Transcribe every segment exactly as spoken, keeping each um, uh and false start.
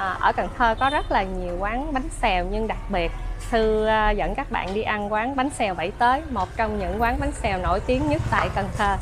À, ở Cần Thơ có rất là nhiều quán bánh xèo, nhưng đặc biệt Thư à, dẫn các bạn đi ăn quán bánh xèo Bảy Tới, một trong những quán bánh xèo nổi tiếng nhất tại Cần Thơ.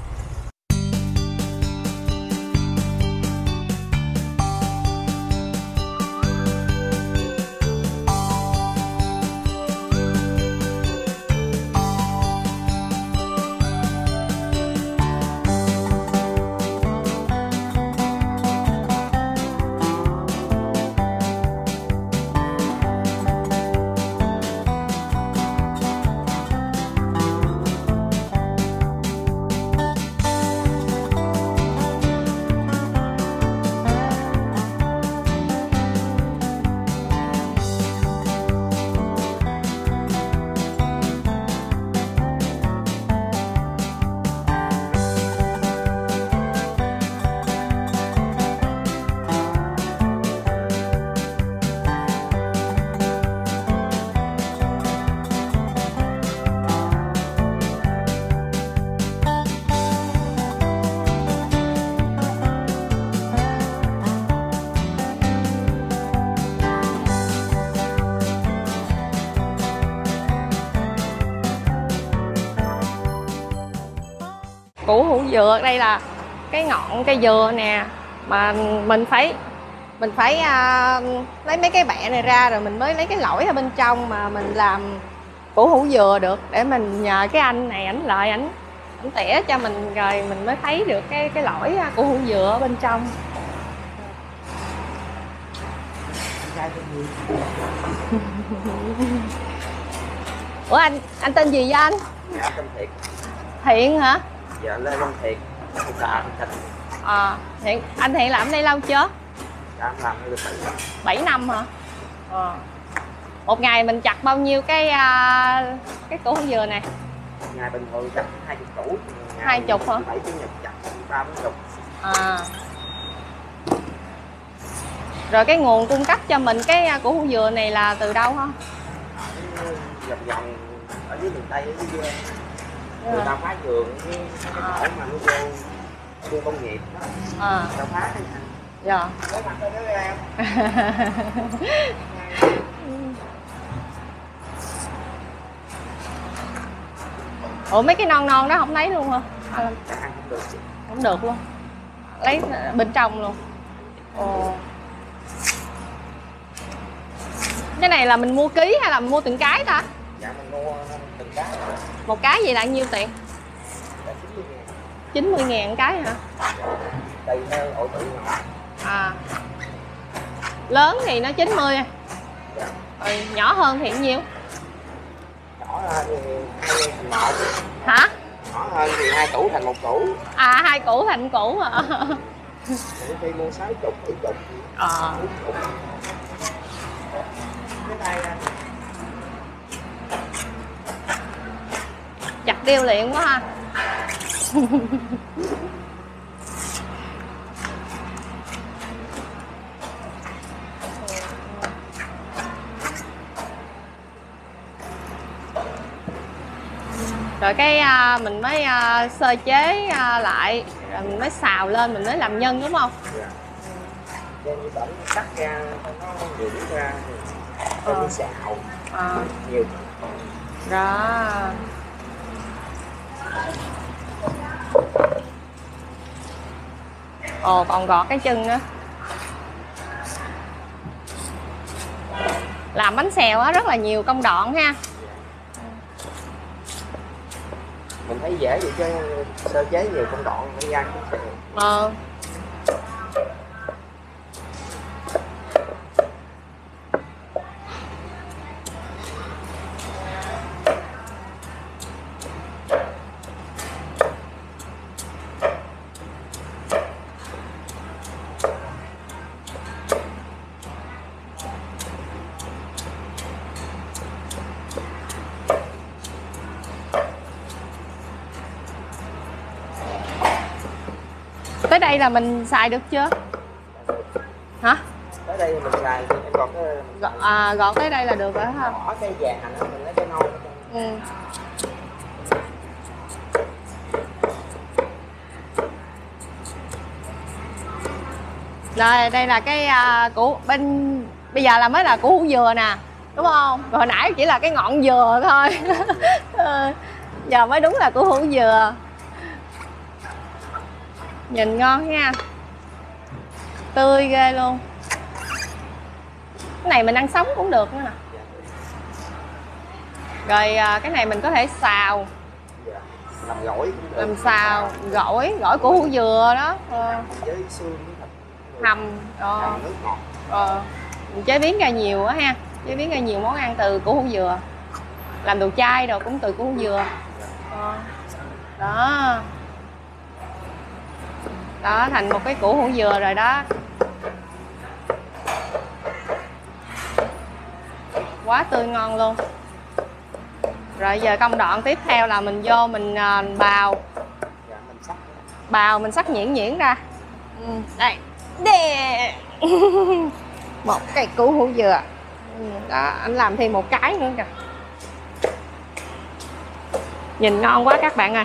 Củ hủ dừa đây là cái ngọn cây dừa nè, mà mình phải mình phải à, lấy mấy cái bẹ này ra rồi mình mới lấy cái lõi ở bên trong mà mình làm củ hủ dừa được, để mình nhờ cái anh này ảnh lại ảnh ảnh tỉa cho mình rồi mình mới thấy được cái cái lõi củ hủ dừa ở bên trong. Ủa anh anh tên gì vậy anh? Dạ, tên Thiện. Thiện hả? Dạ, Lê Văn Thiện. Dạ, à, Thiện, anh Thiện làm ở đây lâu chưa? dạ, em làm được bảy năm. bảy năm hả? À. Một ngày mình chặt bao nhiêu cái uh, cái củ hủ dừa này? Ngày bình thường chặt hai chục củ. Hai chục hả? Bảy chủ nhật chặt ba bốn chục. À. Rồi cái nguồn cung cấp cho mình cái củ hủ dừa này là từ đâu hả? Vòng vòng ở dưới miền Tây, ở dưới quê. Người ta phá vườn cái cái à. chỗ mà nó vô khu công nghiệp đó. À. Người ta phá cái này. Dạ. Lấy mặt đây đó em. Ủa mấy cái non non đó không lấy luôn hả? À, ăn không được. không được luôn. Lấy bên trong luôn. Ồ. Cái này là mình mua ký hay là mình mua từng cái ta? Dạ mình mua từng cái. Một cái gì là nhiêu tiền? chín mươi ngàn cái hả? Tùy theo ổ tự nhỏ. À. Lớn thì nó chín mươi. Dạ. Ừ, nhỏ hơn thì nhiêu? Nhỏ hơn thì hai thành một. Hả? Nhỏ hơn thì hai củ thành một củ. À, hai củ thành củ hả? Mỗi khi mua sáu chục, bảy chục. Ờ. Chặt điêu luyện quá ha. Rồi cái uh, mình mới uh, sơ chế uh, lại, rồi mình mới xào lên, mình mới làm nhân đúng không? Dạ. Đem cái bẩn cắt ra cho nó nhiều nước ra thì cho nó xào. À. Nhiều. Đó. Ồ, còn gọt cái chân nữa. Làm bánh xèo á rất là nhiều công đoạn ha. Mình thấy dễ vậy chứ sơ chế nhiều công đoạn phải ra cũng xèo. Ờ. Tới đây là mình xài được chưa? Hả? Tới đây mình xài thì em gọt cái Gọt, à, gọt tới đây là được rồi ha. bỏ cái vàng hành đó, mình lấy cái nâu. Ừ. Rồi đây là cái uh, củ bên bây giờ là mới là củ hủ dừa nè, đúng không? Rồi hồi nãy chỉ là cái ngọn dừa thôi. Giờ mới đúng là củ hủ dừa. Nhìn ngon nha, tươi ghê luôn. Cái này mình ăn sống cũng được nữa nè. Rồi uh, cái này mình có thể xào, làm gỏi cũng được. Làm xào, gỏi, gỏi củ hủ dừa đó. Ờ. Với xương Hầm, ờ. hầm nước ngọt. Ờ. Mình chế biến ra nhiều á ha, chế biến ra nhiều món ăn từ củ hủ dừa. Làm đồ chay rồi cũng từ củ hủ dừa. Ờ. Đó. Đó, thành một cái củ hủ dừa rồi đó. Quá tươi ngon luôn. Rồi giờ công đoạn tiếp theo là mình vô mình uh, bào. Dạ, mình sắc. Bào mình sắc nhuyễn nhuyễn ra. Ừ. Đây. Đè. Một cái củ hủ dừa. Ừ. Đó, anh làm thêm một cái nữa kìa. Nhìn ngon quá các bạn ơi.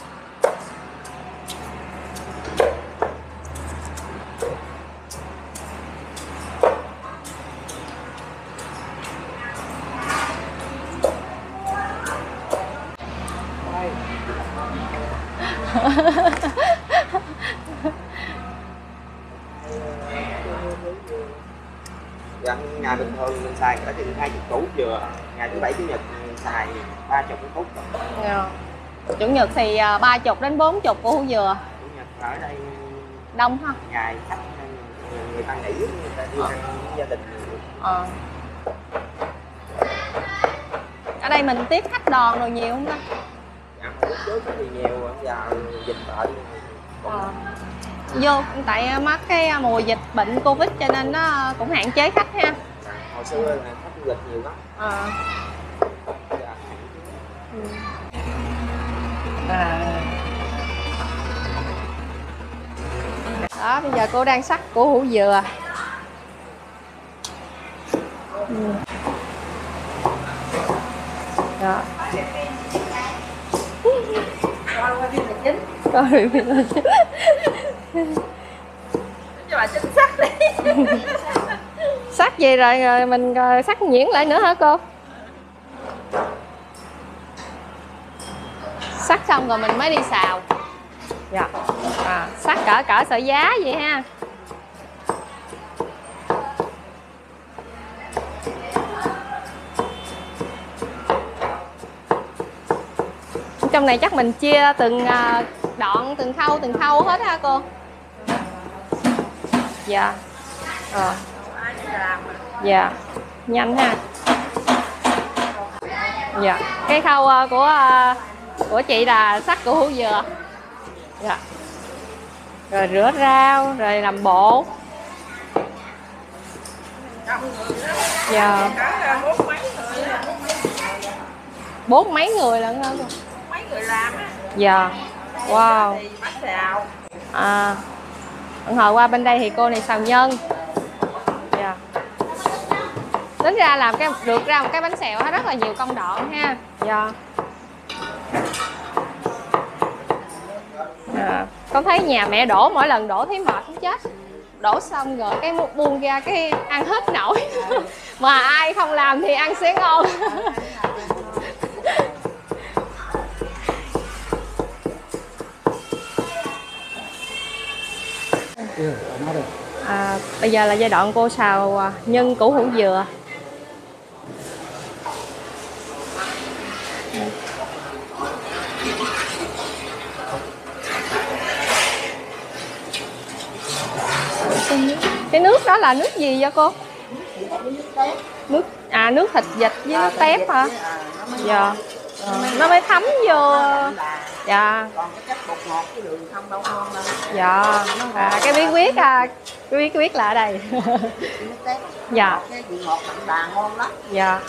Dạ, ngày bình thường mình xài cả chừng hai mươi củ dừa, ngày thứ bảy chủ nhật mình xài ba chục củ. Yeah. Chủ nhật thì ba chục đến bốn chục củ hủ dừa. Chủ nhật ở đây đông ha. Ngày khách người ta nghỉ, người ta đi ăn gia đình. Ờ. Ở đây mình tiếp khách đòn rồi nhiều không ta? Dạ, lúc trước thì nhiều, giờ dịch bệnh. Ờ. Vô tại mắc cái mùa dịch bệnh Covid cho nên nó cũng hạn chế khách ha. Dạ, hồi xưa là khách du lịch nhiều lắm. Ờ. Dạ. Ừ. À. Đó, bây giờ cô đang sắc củ hủ dừa. Ừ. Đó. Coi review là chính. Cho bà chính xác đi. Sắc gì rồi, rồi mình rồi sắc nhuyễn lại nữa hả cô? Sắc xong rồi mình mới đi xào. Dạ. À, sắc cỡ cỡ sợi giá vậy ha. Trong này chắc mình chia từng đoạn, từng khâu, từng khâu hết ha cô? Dạ. Ờ. Dạ. Nhanh ha. Dạ. Cái khâu của của chị là sắc củ hủ dừa. Dạ. Rồi rửa rau, rồi làm bột. Dạ. Bốn mấy người lận hả cô? Mấy người làm á. Dạ. Wow. Thì bắt xào. À. Hồi qua bên đây thì cô này xào nhân. Dạ. Tính ra làm cái được ra một cái bánh xèo rất là nhiều công đoạn ha. Dạ. À, con thấy nhà mẹ đổ mỗi lần đổ thấy mệt không chết. Đổ xong rồi cái buông ra cái ăn hết nổi. Mà ai không làm thì ăn sẽ ngon. À, bây giờ là giai đoạn cô xào nhân củ hủ dừa. Cái nước đó là nước gì vậy cô? Nước à nước thịt vịt với nước tép hả? Dạ. À, nó mới thấm vô. Dạ. Còn cái chất bột ngọt cái đường không đâu ngon đâu. Dạ. À, cái bí quyết à, cái bí quyết là ở đây. Dạ. Cái vị ngọt đậm đà ngon lắm. Dạ.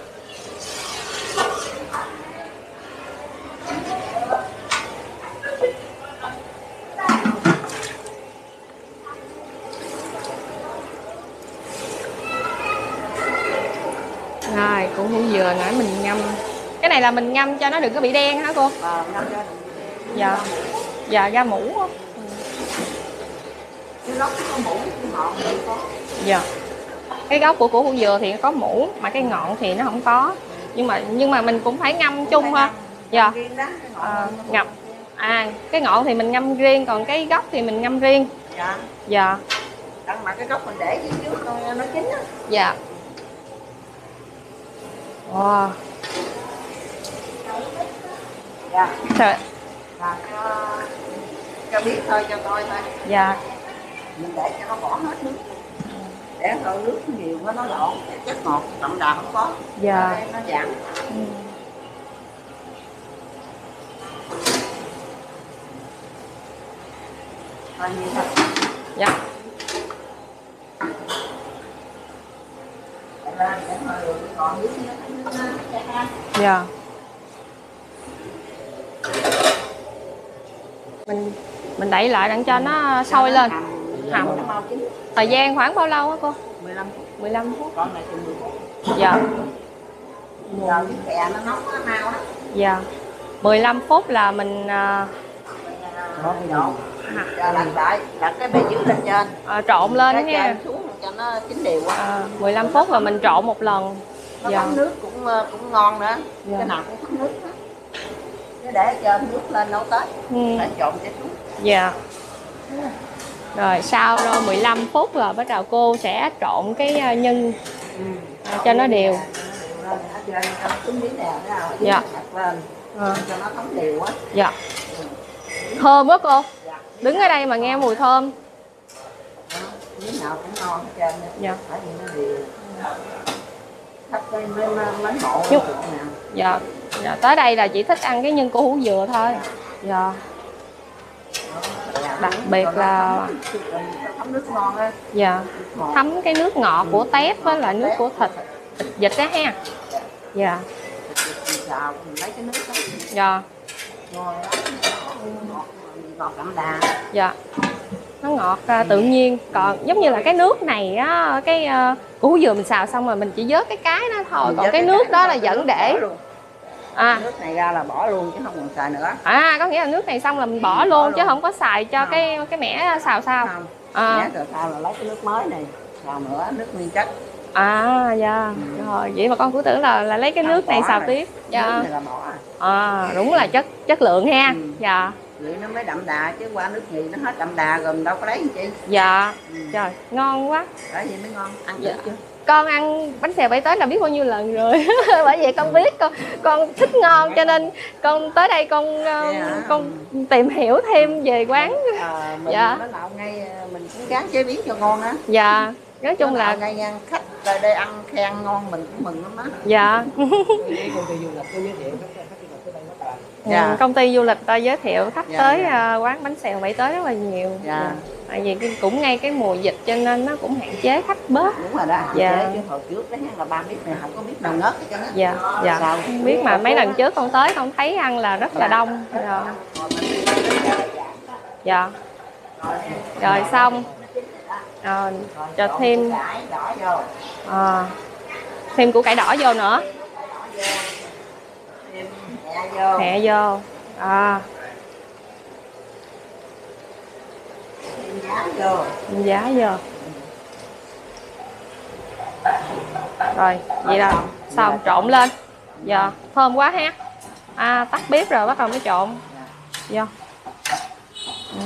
Rồi, củ hủ dừa nãy mình ngâm. Cái này là mình ngâm cho nó đừng có bị đen hả cô? Ờ, ngâm cho Dạ. Dạ, ra mũ. cái gốc có mũ cái ngọn thì có. Dạ. Cái gốc của củ hủ dừa thì có mũ mà cái ngọn thì nó không có. Nhưng mà nhưng mà mình cũng phải ngâm chung ha. Dạ. À, ngập. À, cái ngọn thì mình ngâm riêng, còn cái gốc thì mình ngâm riêng. Dạ. Dạ. Đằng mà cái gốc mình để dưới trước thôi nó chín á. Dạ. Wow. Dạ. Trời. Là cho, cho biết thôi, cho coi thôi. Dạ. Mình để cho nó bỏ hết nước. Để thôi nước nhiều quá nó lộn, chất ngọt đậm đà không có. Dạ. Nó giảm. Ừ. Thôi như thật. Dạ. Dạ. Mình mình đậy lại đặng cho nó sôi lên. Hầm. Thời gian khoảng bao lâu á cô? mười lăm phút. mười lăm phút. Còn này chừng mười phút. Dạ. Giờ cái kè nó nóng nó mau đó. Dạ. mười lăm phút là mình à, Giờ lật lại, lật cái bề dưới lên trên. à, trộn lên Cái nha. trên xuống cho nó chín đều quá. À, mười lăm phút là mình trộn một lần. Nó Dạ. thấm nước cũng cũng ngon nữa. Dạ. Cái nào cũng thấm nước đó. Cái để trên nước lên nấu tới. Ừ. Để trộn cho xuống. Dạ. Rồi sau rồi mười lăm phút rồi bắt đầu cô sẽ trộn cái nhân Ừ. à, cho nó đều. Dạ. Lên. À. Cho nó thấm đều quá. Dạ. Thơm quá cô. Đứng ở đây mà nghe mùi thơm. Miếng nào cũng ngon hết trơn. Dạ. Phải vì nó đều. Thắp cái mấy mấy bộ Chút. nào. Dạ. Dạ. Tới đây là chỉ thích ăn cái nhân củ hủ dừa thôi. Dạ. Đặc biệt là thấm nước ngon á. dạ thấm cái nước ngọt của tép với lại nước của thịt thịt vịt đó ha. Dạ. Xào mình lấy cái nước đó. Dạ. Ngon ngọt, ngọt đậm đà. Dạ. Nó ngọt uh, tự nhiên. Còn giống như là cái nước này á, cái uh, củ hủ dừa mình xào xong rồi mình chỉ vớt cái cái đó thôi. Mình Còn vớt cái cái nước cái đó đó là vẫn để. À. Nước này ra là bỏ luôn chứ không còn xài nữa. À, có nghĩa là nước này xong là mình bỏ ừ, luôn, bỏ chứ luôn. không có xài cho Không. cái cái mẻ xào sao. Không. À. Mẻ rồi sao là lấy cái nước mới này xào nữa, nước nguyên chất. À, dạ. Ừ. Rồi vậy mà con cứ tưởng là là lấy cái nước này xào tiếp. Dạ. Nước này là bỏ. À, đúng là chất chất lượng ha. Ừ. Dạ. Vậy nó mới đậm đà, chứ qua nước nhì nó hết đậm đà rồi mình đâu có lấy gì chi. Dạ. Ừ. Trời, ngon quá. Đấy vậy mới ngon. Ăn Dạ. được chưa? Con ăn bánh xèo Bảy Tới là biết bao nhiêu lần rồi. Bởi vậy con biết, con con thích ngon cho nên con tới đây con Yeah. con tìm hiểu thêm về quán. À, mình Dạ. nó nào ngay mình cũng gắng chế biến cho ngon á. Dạ. Nói chung là ngay ngang khách tới đây ăn khen ngon mình cũng mừng lắm á. dạ. Dạ. Ừ, công ty du lịch ta giới thiệu khách Dạ, tới dạ. uh, quán bánh xèo Bảy Tới rất là nhiều. Dạ. Tại vì cái- cũng ngay cái mùa dịch cho nên nó cũng hạn chế khách bớt. Đúng rồi đó. Dạ. Chế chứ hồi trước đó là ba biết này không có biết nào ngớt hết trơn á. Dạ, dạ. Sao? Không biết mà mấy lần trước con tới con thấy ăn là rất là đông. Dạ. Dạ. Rồi xong. Ờ, cho thêm Cải đỏ vô. à, thêm củ cải đỏ vô nữa. Thêm hẹ vô. Hẹ vô. À, Thêm giá vô. giá vô. Rồi, vậy là xong trộn lên. Dạ, thơm quá ha. À, tắt bếp rồi bắt đầu mới trộn. Vô. Ừ.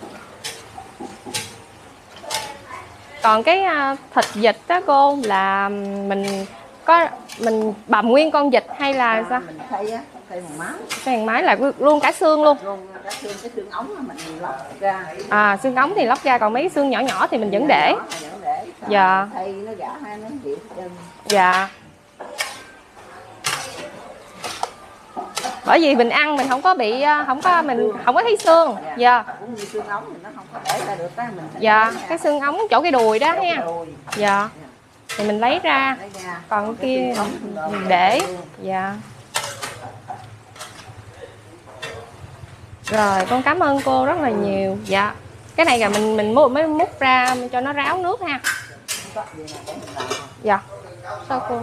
Còn cái à, thịt vịt đó cô là mình có mình bằm nguyên con vịt hay là sao? Mình thay á, thay một máu. Cái hàng máy là luôn cả xương luôn. Luôn cả xương, cái xương ống á mình lọc ra. À, xương ống thì lóc ra, còn mấy cái xương nhỏ nhỏ thì mình vẫn để. Nhỏ thì vẫn để. Sao Dạ. Thay nó gã hai nó dịu chân. Dạ. Bởi vì mình ăn mình không có bị không có mình không có thấy xương. Dạ. Cũng như xương ống thì nó không có để ra được á, mình phải Dạ, lấy ra. cái xương ống chỗ cái đùi đó Chỗ cái ha. đùi. Dạ. Thì mình lấy ra, Lấy ra. còn Cái kia xương ống mình lột mình ra để. luôn. Dạ. Rồi, con cảm ơn cô rất là nhiều. Dạ. Cái này là mình mình mới mới múc ra cho nó ráo nước ha. Không có gì nào để mình làm không? Dạ. Sao cô?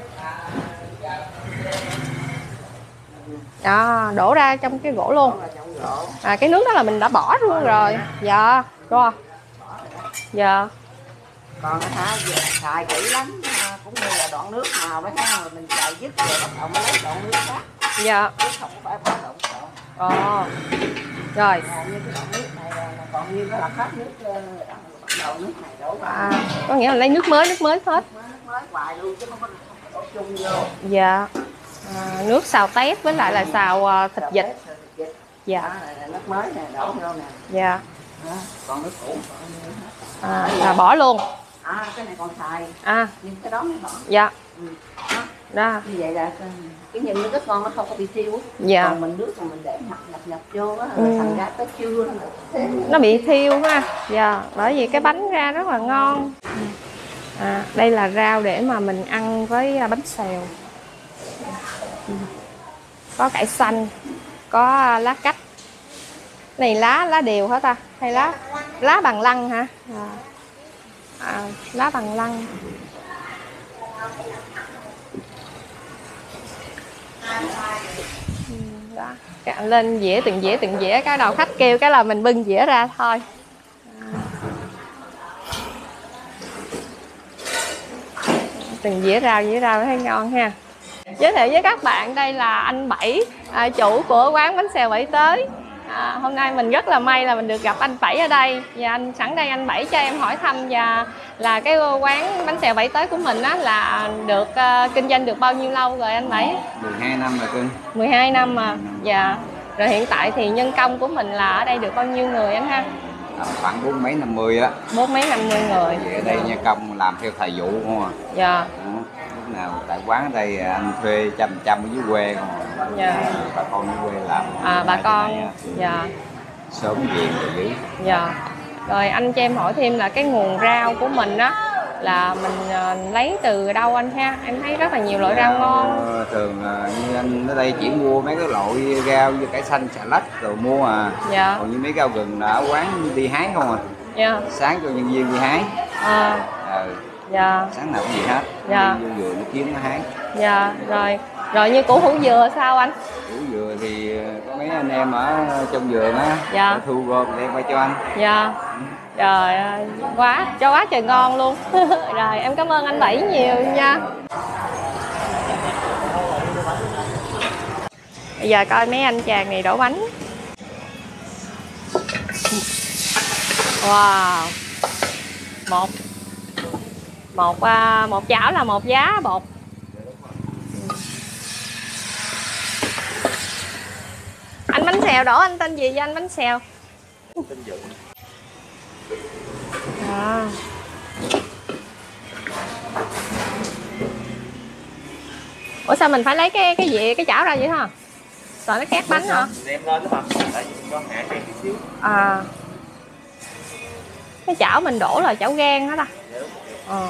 Đó, đổ ra trong cái gỗ luôn. Đó là trong gỗ. À, cái nước đó là mình đã bỏ luôn rồi. Dạ. Rồi. Dạ. Còn hả xài kỹ lắm, cũng như là đoạn nước nào đó rồi mình xài dứt rồi bắt đầu mới lấy đoạn nước khác. Dạ. Chứ không phải bắt đầu đoạn. Ồ. Rồi. Còn như cái đoạn nước này là còn như nó là hết nước, bắt đầu nước này đổ vào. À, có nghĩa là lấy nước mới, nước mới hết. Nước mới hoài luôn chứ không có đổ chung vô. Dạ. À, nước xào tép với lại là xào uh, thịt vịt. Dạ. Đó, là nước mới nè, đổ vô nè. Dạ. Đó, còn nước cũ còn như hết. À, là bỏ luôn. À, cái này còn xài. À. Nhưng cái đó mới bỏ. Dạ. Ừ. Đó. Đó. Như vậy là cái nhìn nó rất ngon, nó không có bị thiêu. Dạ. Còn mình nước mà mình để nhập nhập nhập vô á, ừ. thành ra tới trưa nó nó bị thiêu ha. Dạ. Bởi vì cái bánh ra rất là ngon. À, đây là rau để mà mình ăn với bánh xèo. Có cải xanh, có lá cách. Này lá lá đều hả ta? Hay lá lá bằng lăng hả? À, à, lá bằng lăng. Đó. Cạn lên dĩa từng dĩa từng dĩa, cái đầu khách kêu cái là mình bưng dĩa ra thôi. Từng dĩa rau dĩa rau thấy ngon ha. Giới thiệu với các bạn, đây là anh Bảy, à, chủ của quán bánh xèo Bảy Tới. À, hôm nay mình rất là may là mình được gặp anh Bảy ở đây. Và anh sẵn đây anh Bảy cho em hỏi thăm và là cái quán bánh xèo Bảy Tới của mình á là được uh, kinh doanh được bao nhiêu lâu rồi anh Bảy? mười hai năm rồi cưng. mười hai năm mà. Dạ. Rồi hiện tại thì nhân công của mình là ở đây được bao nhiêu người anh ha? À, khoảng bốn mấy năm mươi á. Bốn mấy năm mươi người. Vậy ở đây nhân công làm theo thời vụ không à. Dạ. Đó. Lúc nào tại quán ở đây anh thuê trăm trăm ở dưới quê không à. Dạ. Bà con dưới quê làm. À bà con. Dạ. Sớm về rồi dữ. Dạ. Rồi anh cho em hỏi thêm là cái nguồn rau của mình á là mình uh, lấy từ đâu anh ha? Em thấy rất là nhiều loại rau ngon. Thường uh, như anh ở đây chỉ mua mấy cái loại rau như cải xanh, xà lách rồi mua à. Dạ. Còn như mấy rau gừng là ở quán đi hái không à. Dạ. Sáng cho nhân viên đi hái. À. Ừ. Dạ. Sáng nào cũng gì hết. Dạ. Vô vừa nó kiếm nó hái. Dạ. Rồi. Rồi như củ hủ dừa sao anh? Củ dừa thì có mấy anh em ở trong vườn á. Dạ. Thu gom đem qua cho anh. Dạ. Trời ơi, quá, cho quá trời ngon luôn. Rồi em cảm ơn anh Bảy nhiều nha. Bây giờ coi mấy anh chàng này đổ bánh. Wow. Một Một một chảo là một giá bột. Anh bánh xèo đổ anh tên gì vậy anh bánh xèo? Tên Dũng. À. Ủa sao mình phải lấy cái cái gì cái chảo ra vậy hả? Sợ nó két bánh hả? Đem lên đó mà. Tại vì có hạ đen chút xíu. À. Cái chảo mình đổ là chảo gan đó ta. Ờ.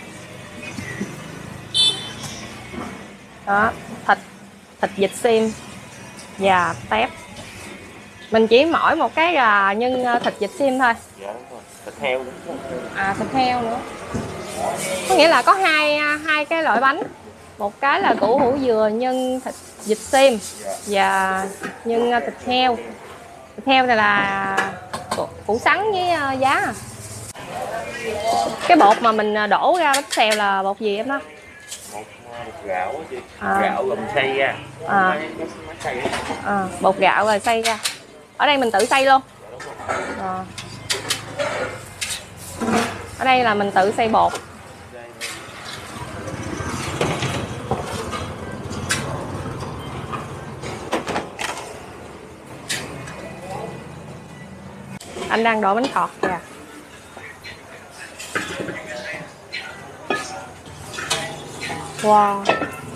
Đó, thịt thịt vịt xiêm và tép. Mình chỉ mỗi một cái là nhân thịt vịt xiêm thôi. Dạ đúng rồi. Thịt heo nữa. À thịt heo nữa. Có nghĩa là có hai hai cái loại bánh. Một cái là củ hủ dừa nhân thịt vịt xiêm và nhân thịt heo. Thịt heo này là củ sắn với giá. Cái bột mà mình đổ ra bánh xèo là bột gì em đó? Bột, bột gạo á chị. À. Gạo gồm xay ra. À. À, bột gạo rồi xay ra. Ở đây mình tự xay luôn. À. Ở đây là mình tự xay bột. Anh đang đổ bánh khọt kìa. Wow.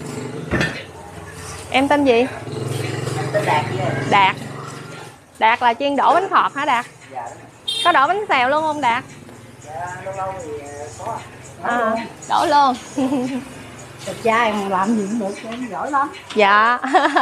Em tên gì? Tên Đạt. Đạt. Đạt là chuyên đổ bánh khọt hả Đạt? Dạ. Có đổ bánh xèo luôn không Đạt? Dạ, lâu lâu thì có. À, đổ luôn. Đẹp trai mà làm gì cũng được, em giỏi lắm. Dạ.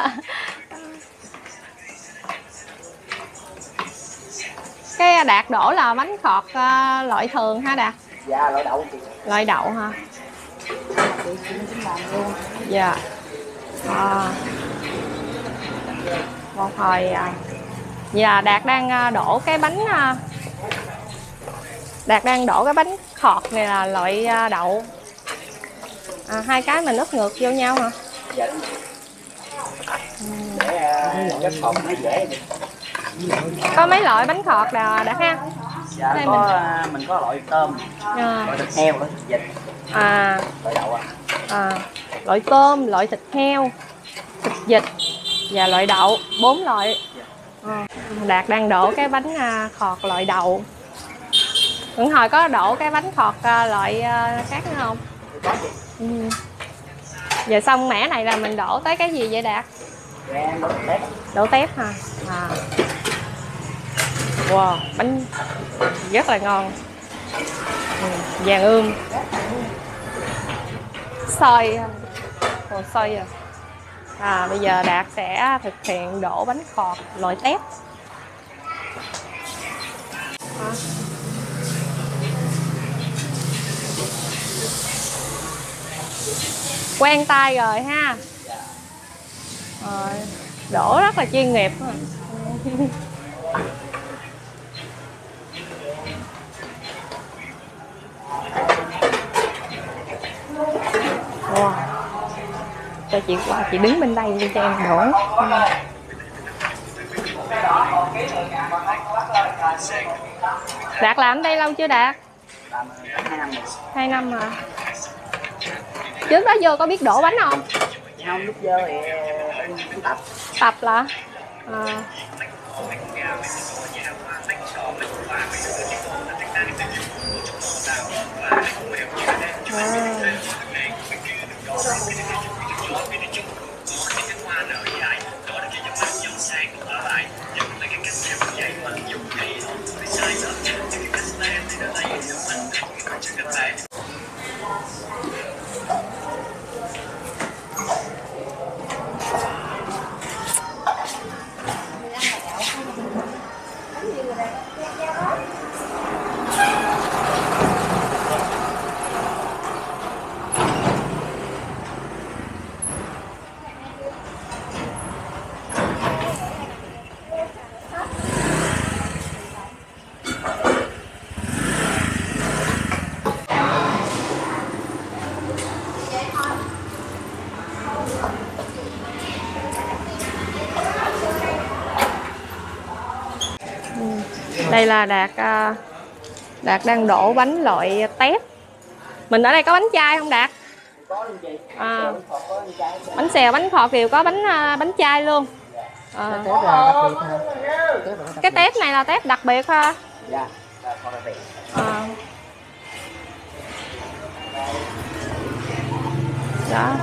Cái Đạt đổ là bánh khọt uh, loại thường ha Đạt? Dạ, loại đậu chị. Loại đậu hả? Chị cũng làm luôn. Dạ. À. Một hồi à. Dạ Đạt đang đổ cái bánh Đạt đang đổ cái bánh khọt này là loại đậu. À, hai cái mình ướp ngược vô nhau hả? Dạ đúng rồi. Để cái khọt nó dễ. Có mấy loại bánh khọt nào Đạt ha? Dạ đây có mình... mình có loại tôm, à. loại thịt heo, loại thịt vịt, à. loại đậu à. à. Loại tôm, loại thịt heo, thịt vịt và loại đậu, bốn loại. à. Đạt đang đổ cái bánh khọt loại đậu. Hưởng hồi có đổ cái bánh khọt loại khác nữa không? Ừ. Giờ xong mẻ này là mình đổ tới cái gì vậy Đạt? Đổ tép. Đổ tép hả? À. Wow, bánh rất là ngon. Ừ, vàng ươm. Xôi. Ồ, xôi à. À, bây giờ Đạt sẽ thực hiện đổ bánh khọt loại tép. À. Quen tay rồi ha. Rồi, đổ rất là chuyên nghiệp. Wow. Cho chị qua chị đứng bên đây đi cho em đổ. Đạt làm ở đây lâu chưa Đạt? Làm hai năm rồi. Hai năm hả? Trước đó vô có biết đổ bánh không? Không, lúc vô thì em tập. Tập là? À. À. Đây là Đạt Đạt đang đổ bánh loại tép. Mình ở đây có bánh chay không Đạt? Có luôn chị. À, bánh xèo, bánh khọt đều có bánh bánh chay luôn. À. Cái tép này là tép đặc biệt ha. Dạ, đặc biệt. À. Đó.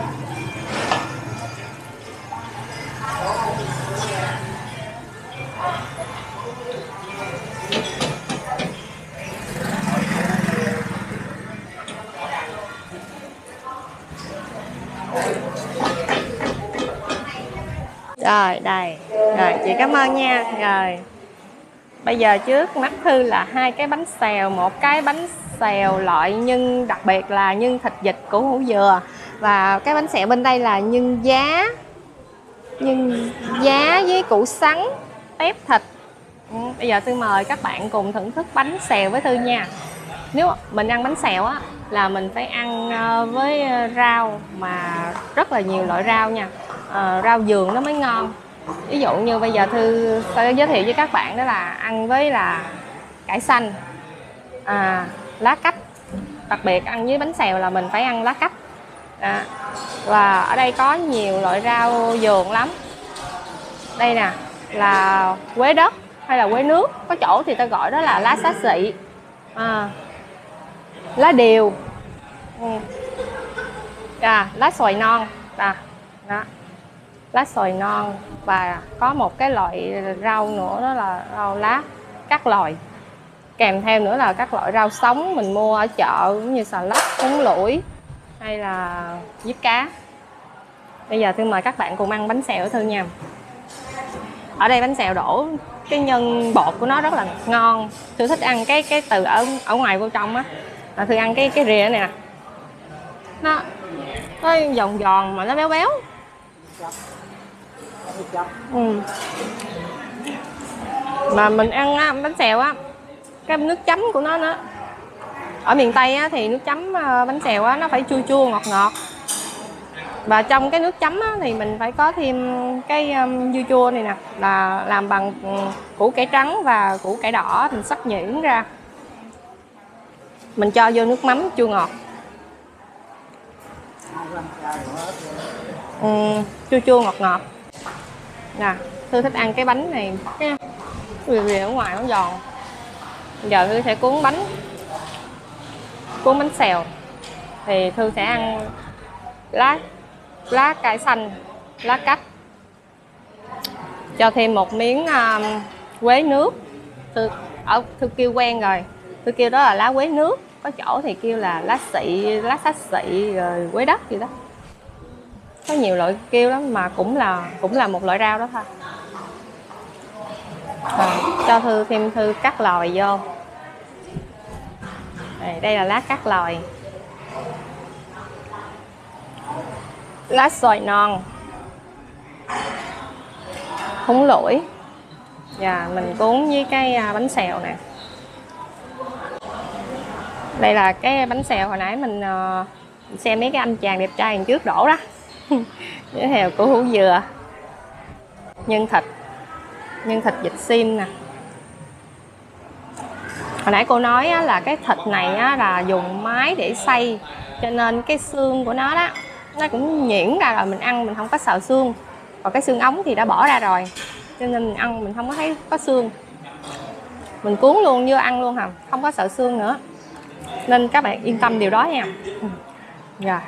Rồi đây. Rồi chị cảm ơn nha. Rồi. Bây giờ trước mắt Thư là hai cái bánh xèo, một cái bánh xèo loại nhân đặc biệt là nhân thịt vịt của hủ dừa, và cái bánh xèo bên đây là nhân giá, nhân giá với củ sắn, tép thịt. Ừ, bây giờ Thư mời các bạn cùng thưởng thức bánh xèo với Thư nha. Nếu mình ăn bánh xèo á là mình phải ăn với rau mà rất là nhiều loại rau nha. À, rau vườn nó mới ngon. Ví dụ như bây giờ Thư sẽ giới thiệu với các bạn đó là ăn với là cải xanh, à, lá cách. Đặc biệt ăn với bánh xèo là mình phải ăn lá cách. À, và ở đây có nhiều loại rau vườn lắm. Đây nè là quế đất hay là quế nước, có chỗ thì ta gọi đó là lá xá xị, à, lá điều, ừ. À, lá xoài non, à, đó. Lá xoài non, và có một cái loại rau nữa đó là rau lá các loại. Kèm theo nữa là các loại rau sống mình mua ở chợ cũng như xà lách, cuốn lủi hay là diếp cá. Bây giờ Thư mời các bạn cùng ăn bánh xèo của Thư nha. Ở đây bánh xèo đổ cái nhân bột của nó rất là ngon. Thư thích ăn cái cái từ ở ở ngoài vô trong á. À, Thư ăn cái cái rìa này nè. Nó nó giòn giòn mà nó béo béo. Ừ. Mà mình ăn á, bánh xèo á, cái nước chấm của nó nữa ở miền Tây á, thì nước chấm bánh xèo á, nó phải chua chua ngọt ngọt, và trong cái nước chấm á, thì mình phải có thêm cái um, dưa chua này nè, là làm bằng củ cải trắng và củ cải đỏ, mình xắt nhuyễn ra, mình cho vô nước mắm chua ngọt. uhm, chua chua ngọt ngọt nè. Thư thích ăn cái bánh này nha, vì vì ở ngoài nó giòn. Giờ Thư sẽ cuốn bánh cuốn bánh xèo, thì Thư sẽ ăn lá lá cải xanh, lá cách, cho thêm một miếng um, quế nước. Thư ở Thư kêu quen rồi, Thư kêu đó là lá quế nước, có chỗ thì kêu là lá xị, lá xách xị, rồi quế đất gì đó, có nhiều loại kêu lắm, mà cũng là cũng là một loại rau đó thôi. À, cho Thư thêm Thư cắt lòi vô. Đây, đây là lá cắt lòi, lá xoài non, húng lủi, và mình cuốn với cái bánh xèo nè. Đây là cái bánh xèo hồi nãy mình uh, xem mấy cái anh chàng đẹp trai đằng trước đổ đó. Với theo củ hủ dừa, nhân thịt, nhân thịt vịt xiêm nè. Hồi nãy cô nói á, là cái thịt này á, là dùng máy để xay, cho nên cái xương của nó đó nó cũng nhuyễn ra rồi, mình ăn mình không có sợ xương. Còn cái xương ống thì đã bỏ ra rồi, cho nên mình ăn mình không có thấy có xương, mình cuốn luôn vô ăn luôn hả, không có sợ xương nữa, nên các bạn yên tâm điều đó nha. Rồi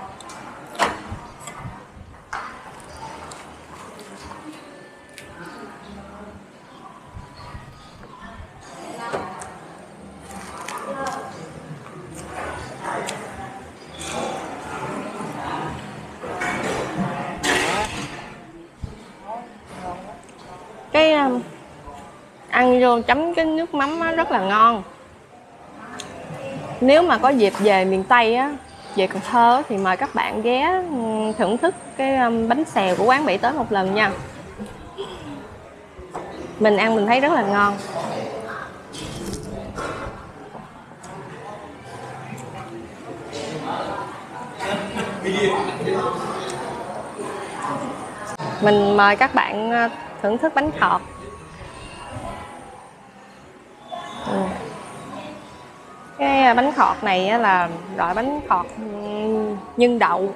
cái um, ăn vô chấm cái nước mắm á, rất là ngon. Nếu mà có dịp về miền Tây á, về Cần Thơ thì mời các bạn ghé thưởng thức cái um, bánh xèo của quán Bảy Tới một lần nha. Mình ăn mình thấy rất là ngon. Mình mời các bạn thưởng thức bánh khọt. Ừ. Cái bánh khọt này là loại bánh khọt nhân đậu.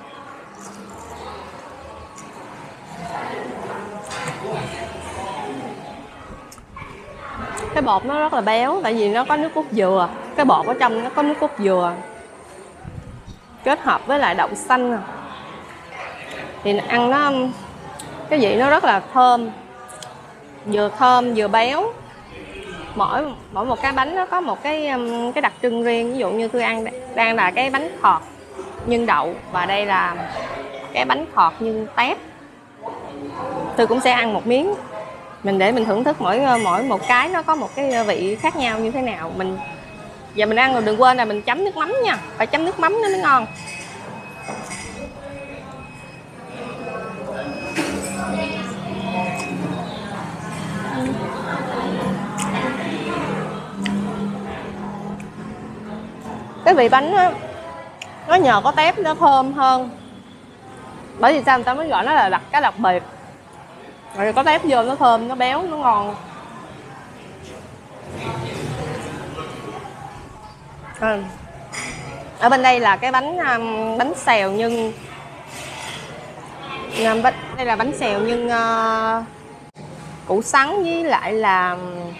Cái bột nó rất là béo, tại vì nó có nước cốt dừa. Cái bột ở trong nó có nước cốt dừa kết hợp với lại đậu xanh, thì ăn nó cái vị nó rất là thơm, vừa thơm vừa béo. Mỗi mỗi một cái bánh nó có một cái cái đặc trưng riêng. Ví dụ như tôi ăn đang là cái bánh khọt nhân đậu, và đây là cái bánh khọt nhân tép. Tôi cũng sẽ ăn một miếng, mình để mình thưởng thức mỗi mỗi một cái nó có một cái vị khác nhau như thế nào. Mình giờ mình ăn rồi đừng quên là mình chấm nước mắm nha, phải chấm nước mắm nó mới ngon. Cái vị bánh đó, nó nhờ có tép nó thơm hơn. Bởi vì sao người ta mới gọi nó là đặc cái đặc biệt, rồi có tép vô nó thơm, nó béo, nó ngon. À, ở bên đây là cái bánh um, bánh xèo nhân đây là bánh xèo nhân uh, củ sắn với lại là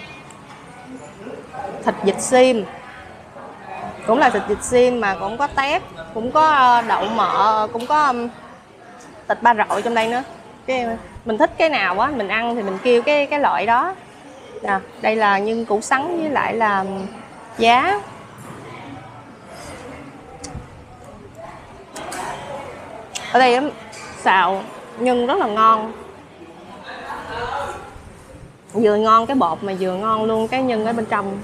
thịt vịt xiêm, cũng là thịt vịt xiêm mà cũng có tép, cũng có đậu mỡ, cũng có um, thịt ba rọi trong đây nữa. Cái mình thích cái nào á mình ăn thì mình kêu cái cái loại đó. À, đây là nhân củ sắn với lại là giá. Ở đây xào nhân rất là ngon, vừa ngon cái bột mà vừa ngon luôn cái nhân ở bên trong.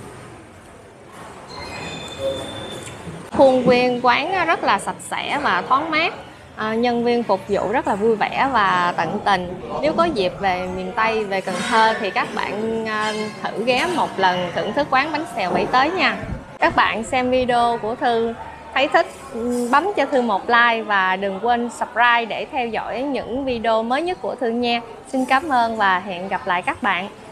Khuôn viên quán rất là sạch sẽ và thoáng mát, à, nhân viên phục vụ rất là vui vẻ và tận tình. Nếu có dịp về miền Tây, về Cần Thơ thì các bạn à, thử ghé một lần thưởng thức quán bánh xèo Bảy Tới nha. các bạn xem video của Thư thấy thích, bấm cho Thư một like và đừng quên subscribe để theo dõi những video mới nhất của Thư nha. Xin cảm ơn và hẹn gặp lại các bạn.